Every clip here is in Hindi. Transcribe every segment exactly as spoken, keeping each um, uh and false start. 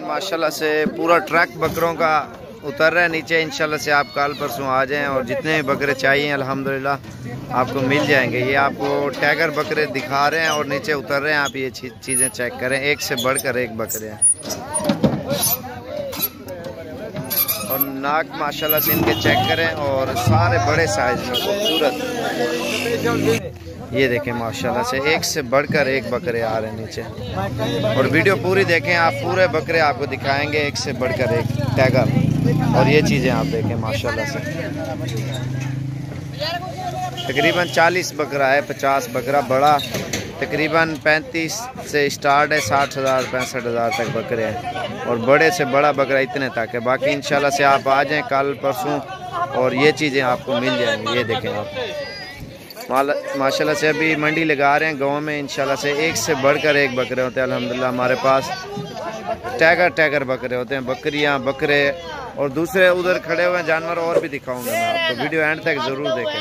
माशाल्लाह से पूरा ट्रक बकरों का उतर रहा है नीचे। इंशाल्लाह से आप कल परसों आ जाएं और जितने बकरे चाहिए अल्हम्दुलिल्लाह आपको मिल जाएंगे। ये आपको टैगर बकरे दिखा रहे हैं और नीचे उतर रहे हैं। आप ये चीज़ें चेक करें, एक से बढ़कर एक बकरे हैं। और नाक माशाल्लाह से इनके चेक करें और सारे बड़े साइज में खूबसूरत। ये देखें माशाल्लाह से एक से बढ़कर एक बकरे आ रहे हैं नीचे। और वीडियो पूरी देखें आप, पूरे बकरे आपको दिखाएंगे एक से बढ़कर एक टैगर। और ये चीज़ें आप देखें माशाल्लाह से तकरीबन चालीस बकरा है, पचास बकरा बड़ा, तकरीबन पैंतीस से स्टार्ट है, साठ हज़ार पैंसठ हज़ार तक बकरे हैं। और बड़े से बड़ा बकरा इतने तक है। बाकी इंशाल्लाह से आप आ जाएं कल परसों और ये चीज़ें आपको मिल जाएंगी। ये देखें आप माशाल्लाह से अभी मंडी लगा रहे हैं गाँव में। इंशाल्लाह से एक से बढ़कर एक बकरे होते हैं अल्हम्दुलिल्लाह। हमारे पास टैगर टैगर बकरे होते हैं, बकरियाँ बकरे और दूसरे उधर खड़े हुए जानवर और भी दिखाऊंगा मैं आपको। वीडियो एंड तक ज़रूर देखें।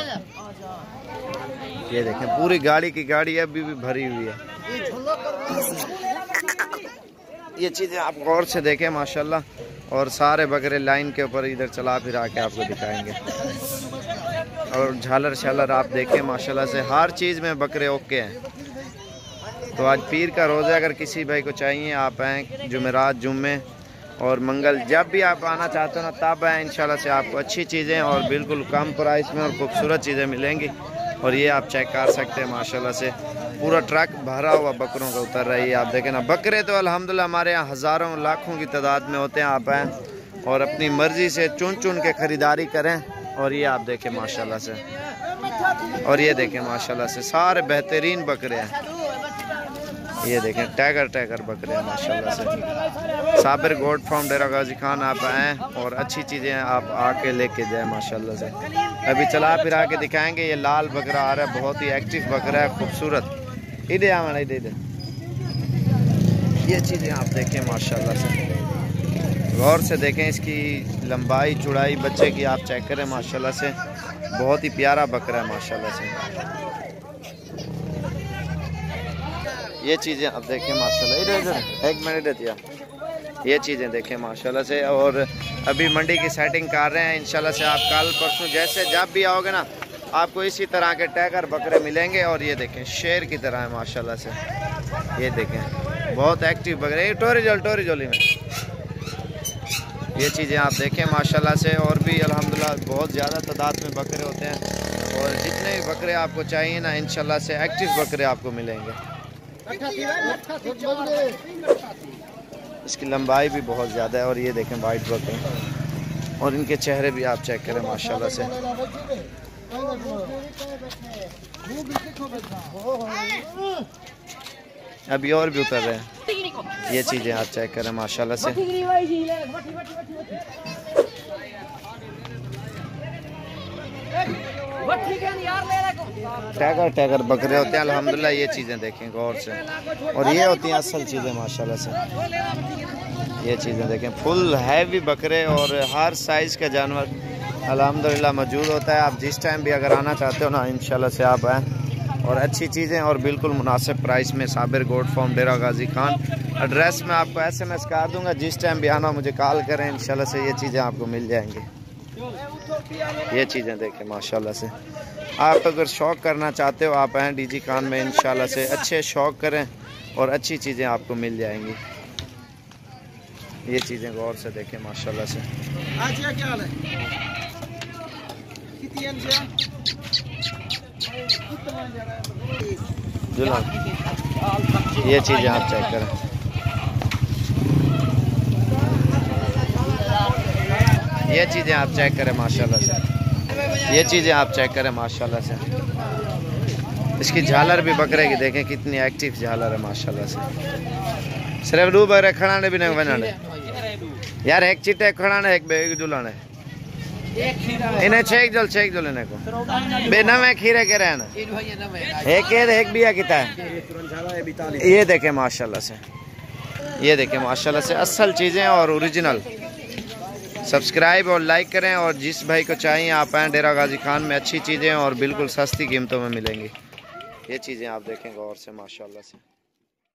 ये देखें पूरी गाड़ी की गाड़ी अभी भी भरी हुई है। ये चीज़ें आप गौर से देखें माशाल्लाह। और सारे बकरे लाइन के ऊपर इधर चला फिरा के आपको दिखाएंगे। और झालर शालर आप देखें माशाल्लाह से हर चीज़ में बकरे ओके हैं। तो आज पीर का रोज़ा, अगर किसी भाई को चाहिए आप आएँ जुमेरात जुम्मे और मंगल, जब भी आप आना चाहते हो ना तब आएँ। इंशाल्लाह से आपको अच्छी चीज़ें और बिल्कुल कम प्राइस में और खूबसूरत चीज़ें मिलेंगी। और ये आप चेक कर सकते हैं माशाल्लाह से पूरा ट्रक भरा हुआ बकरों का उतर रहा है। ये आप देखें ना, बकरे तो अल्हम्दुलिल्लाह हमारे यहाँ हज़ारों लाखों की तादाद में होते हैं। आप आएँ और अपनी मर्ज़ी से चुन चुन के ख़रीदारी करें। और ये आप देखें माशाल्लाह से, और ये देखें माशाल्लाह से सारे बेहतरीन बकरे हैं। ये देखें टैगर टैगर बकरे हैं माशाल्लाह से। साबिर गोट फार्म डेरा गाजी खान आप आएँ और अच्छी चीज़ें आप आके लेके जाएँ माशाल्लाह से। अभी चला फिरा के दिखाएंगे। ये लाल बकरा आ रहा है, बहुत ही एक्टिव बकरा है, खूबसूरत। इधर आवन इधर इधर ये चीज़ें आप देखें माशाल्लाह से, गौर से देखें इसकी लंबाई चौड़ाई बच्चे की आप चेक करें माशाल्लाह से। बहुत ही प्यारा बकरा है माशाल्लाह से। ये चीज़ें आप देखें माशाल्लाह। इधर इधर एक मिनट दिया। ये चीज़ें देखें माशाल्लाह से। और अभी मंडी की सेटिंग कर रहे हैं। इंशाल्लाह से आप कल परसों जैसे जब भी आओगे ना आपको इसी तरह के टैगर बकरे मिलेंगे। और ये देखें शेर की तरह है माशाल्लाह से। ये देखें बहुत एक्टिव बकरे, टोरी जोल टोरी जोली में ये चीज़ें आप देखें माशाल्लाह से। और भी अल्हम्दुलिल्लाह बहुत ज़्यादा तादाद में बकरे होते हैं। और जितने भी बकरे आपको चाहिए ना इंशाल्लाह से एक्टिव बकरे आपको मिलेंगे। इसकी लंबाई भी बहुत ज़्यादा है। और ये देखें वाइट बकरे और इनके चेहरे भी आप चेक करें माशाल्लाह से। अभी और भी उतर रहे हैं। ये चीज़ें आप चेक करें माशाल्लाह से। टैगर टैगर बकरे होते हैं अल्हम्दुलिल्लाह। ये चीज़ें देखें गौर से। और ये होती हैं असल चीज़ें माशाल्लाह से। ये चीज़ें देखें फुल हैवी बकरे और हर साइज़ का जानवर अल्हम्दुलिल्लाह मौजूद होता है। आप जिस टाइम भी अगर आना चाहते हो ना इंशाल्लाह से आप आएँ और अच्छी चीज़ें और बिल्कुल मुनासिब प्राइस में। Sabir goat farm Dera Ghazi Khan. Address मैं आपको एस एम एस कर दूँगा। जिस टाइम भी आना मुझे कॉल करें इंशाल्लाह से ये चीज़ें आपको मिल जाएंगी। ये चीज़ें देखें माशाल्लाह से। आप अगर शौक़ करना चाहते हो आप आएँ डीजी खान में इंशाल्लाह से। अच्छे शौक़ करें और अच्छी चीज़ें आपको मिल जाएंगी। ये चीज़ें गौर से देखें माशाल्लाह से। ये चीज़ें आप चेक करें। ये चीज़ें आप चेक करें माशाल्लाह से। ये चीज़ें आप चेक करें माशाल्लाह से। इसकी झालर भी बकरे की देखें कितनी एक्टिव झालर है माशाल्लाह से। सिर्फ दो बकरे खड़ाने भी नहीं बनाने यार। एक चिट्टे खड़ाने एक बेग जुलाने इन्हें छेक जल छेक जल इन्हें को बे नवे खीरे के रहना एक एक बिया किता है। ये देखें माशाल्लाह से। ये देखें माशाल्लाह से असल चीज़ें और ओरिजिनल। सब्सक्राइब और लाइक करें। और जिस भाई को चाहिए आप आएँ डेरा गाजी खान में। अच्छी चीज़ें और बिल्कुल सस्ती कीमतों में मिलेंगी। ये चीज़ें आप देखें गौर से माशाल्लाह से।